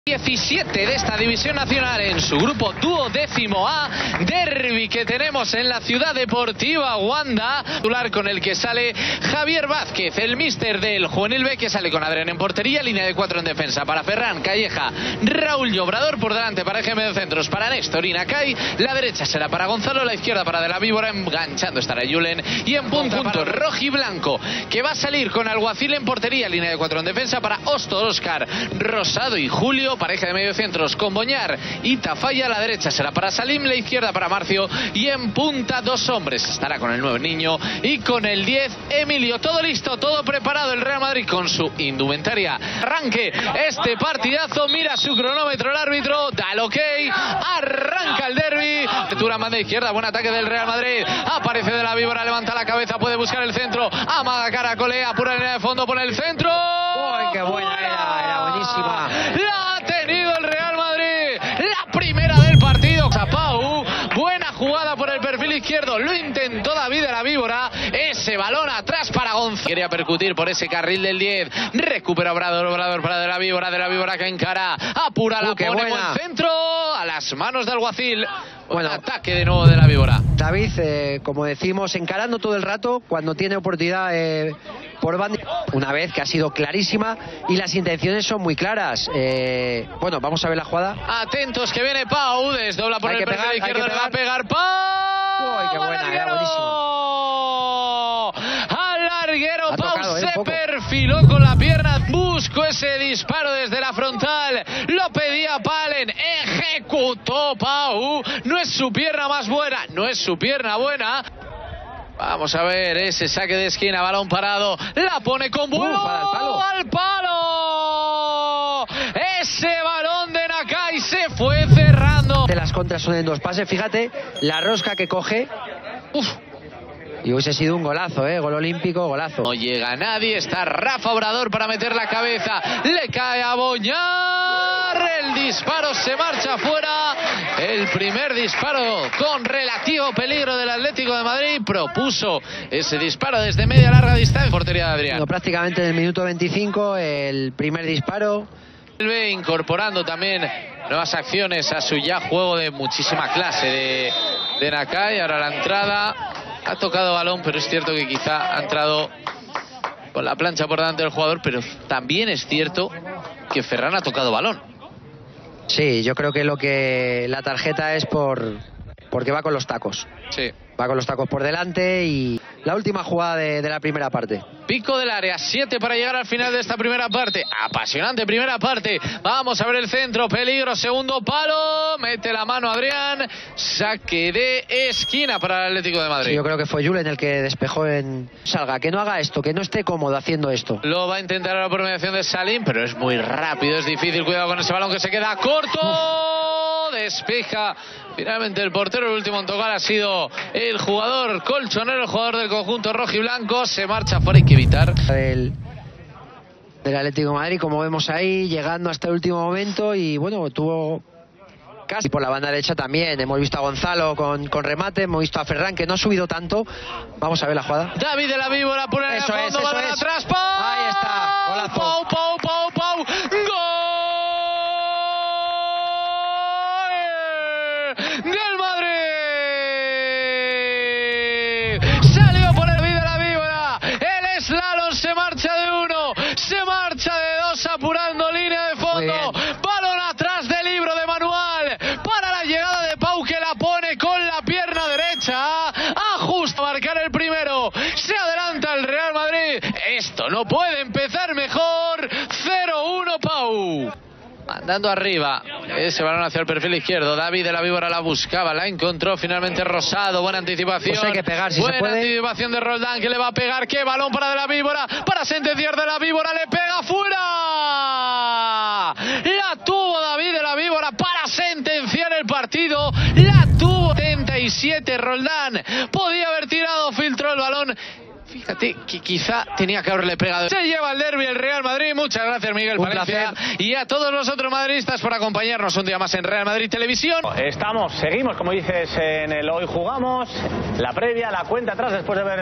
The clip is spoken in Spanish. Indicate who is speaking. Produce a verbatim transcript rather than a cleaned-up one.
Speaker 1: diecisiete de esta división nacional en su grupo duodécimo A, derbi que tenemos en la ciudad deportiva Wanda, titular con el que sale Javier Vázquez, el míster del Juvenil B, que sale con Adrián en portería, línea de cuatro en defensa para Ferran, Calleja, Raúl y Obrador, por delante para eje medio centros para Néstor y Nakai, la derecha será para Gonzalo, la izquierda para De la Víbora, enganchando estará Julen y en punta para Rojiblanco, que va a salir con Alguacil en portería, línea de cuatro en defensa para Osto, Óscar, Rosado y Julio, pareja de medio centros con Boñar y Tafalla, la derecha será para Salim, la izquierda para Marcio y en punta dos hombres, estará con el nueve Niño y con el diez Emilio. Todo listo, todo preparado el Real Madrid con su indumentaria. Arranque este partidazo, mira su cronómetro el árbitro, da el ok, arranca el derbi. Apertura manda izquierda, buen ataque del Real Madrid, aparece De la Víbora, levanta la cabeza, puede buscar el centro, amaga cara, colea, apura la línea de fondo, pone el centro.
Speaker 2: ¡Uy, qué buena era! Era buenísima.
Speaker 1: La ha tenido el Real Madrid, la primera del partido. Pau, buena jugada por el perfil izquierdo, lo intentó David De la Víbora, ese balón atrás para Gonzalo. Quería percutir por ese carril del diez, recupera Obrador, Obrador para De la Víbora, De la Víbora que encara, apura, la
Speaker 2: uh,
Speaker 1: pone,
Speaker 2: buena.
Speaker 1: buen centro, a las manos de Alguacil.
Speaker 2: Bueno,
Speaker 1: ataque de nuevo De la Víbora.
Speaker 2: David, eh, como decimos, encarando todo el rato, cuando tiene oportunidad eh, por banda, una vez que ha sido clarísima y las intenciones son muy claras. Eh, bueno, vamos a ver la jugada.
Speaker 1: Atentos que viene Pau, desdobla por
Speaker 2: Hay
Speaker 1: el
Speaker 2: que
Speaker 1: perfil
Speaker 2: pegar,
Speaker 1: izquierdo,
Speaker 2: hay que
Speaker 1: le va a
Speaker 2: pegar.
Speaker 1: pegar Pau.
Speaker 2: Uy, qué buena, era
Speaker 1: Al larguero,
Speaker 2: Ha
Speaker 1: Pau
Speaker 2: tocado, eh,
Speaker 1: se
Speaker 2: poco.
Speaker 1: perfiló con la pierna, buscó ese disparo desde la frontal, lo pedía Palen, ejecutó Pau, no es su pierna más buena, no es su pierna buena. Vamos a ver ese saque de esquina, balón parado, la pone con vuelo
Speaker 2: Uf, al palo.
Speaker 1: al palo. Ese balón de Nakai se fue cerrando.
Speaker 2: De las contras son en dos pases, fíjate, la rosca que coge.
Speaker 1: Uf.
Speaker 2: Y hubiese sido un golazo, ¿eh? Gol olímpico, golazo.
Speaker 1: No llega nadie, está Rafa Obrador para meter la cabeza, le cae a Boñar, el disparo se marcha fuera, el primer disparo con relativo peligro del Atlético de Madrid, propuso ese disparo desde media larga distancia, portería de Adrián.
Speaker 2: No, prácticamente en el minuto veinticinco, el primer disparo.
Speaker 1: Vuelve incorporando también nuevas acciones a su ya juego de muchísima clase de, de Nakai, ahora la entrada. Ha tocado balón, pero es cierto que quizá ha entrado con la plancha por delante del jugador, pero también es cierto que Ferran ha tocado balón.
Speaker 2: Sí, yo creo que lo que la tarjeta es por porque va con los tacos.
Speaker 1: Sí.
Speaker 2: Va con los tacos por delante y la última jugada de, de la primera parte.
Speaker 1: Pico del área, siete para llegar al final de esta primera parte. Apasionante primera parte. Vamos a ver el centro, peligro, segundo palo. Mete la mano Adrián. Saque de esquina para el Atlético de Madrid.
Speaker 2: Sí, yo creo que fue Julen el que despejó en... Salga, que no haga esto, que no esté cómodo haciendo esto.
Speaker 1: Lo va a intentar ahora por mediación de Salim, pero es muy rápido, es difícil. Cuidado con ese balón que se queda corto. Uf. Despeja finalmente el portero. El último en tocar ha sido el jugador colchonero, el jugador del conjunto rojiblanco. Se marcha fuera, hay que evitar.
Speaker 2: Del, del Atlético de Madrid, como vemos ahí, llegando hasta el último momento y bueno, tuvo casi por la banda derecha también. Hemos visto a Gonzalo con, con remate, hemos visto a Ferran que no ha subido tanto. Vamos a ver la jugada.
Speaker 1: David De la Víbora pone en el
Speaker 2: Eso
Speaker 1: fondo,
Speaker 2: es, eso
Speaker 1: balón
Speaker 2: es.
Speaker 1: atrás, Pau.
Speaker 2: Ahí está, golazo.
Speaker 1: Pau, Pau, Pau, Pau. ¡Gol! ¡Del Madrid! Salió por el David De la Víbora. El slalom se marcha de uno, se marcha de dos, apurando línea de fondo. Balón atrás del libro de manual para la llegada de Pau, que la pone con la pierna derecha. Ajusta a marcar el primero. Se adelanta el Real Madrid. Esto no puede empezar mejor. cero uno Pau. Mandando arriba, ese balón hacia el perfil izquierdo. David De la Víbora la buscaba, la encontró finalmente Rosado. Buena anticipación.
Speaker 2: Pues hay que pegar, si
Speaker 1: Buena
Speaker 2: se puede.
Speaker 1: anticipación de Roldán, que le va a pegar. ¡Qué balón para De la Víbora! Para sentenciar De la Víbora, le pega fuera. La tuvo David De la Víbora para sentenciar el partido. La tuvo setenta y siete Roldán. Podía haber tirado, filtró el balón. Fíjate que quizá tenía que haberle pegado. Se lleva el derbi el Real Madrid. Muchas gracias, Miguel
Speaker 2: Un
Speaker 1: Palencia.
Speaker 2: placer.
Speaker 1: Y a todos nosotros madridistas por acompañarnos un día más en Real Madrid Televisión.
Speaker 3: Estamos, seguimos, como dices, en el Hoy Jugamos. La previa, la cuenta atrás después de ver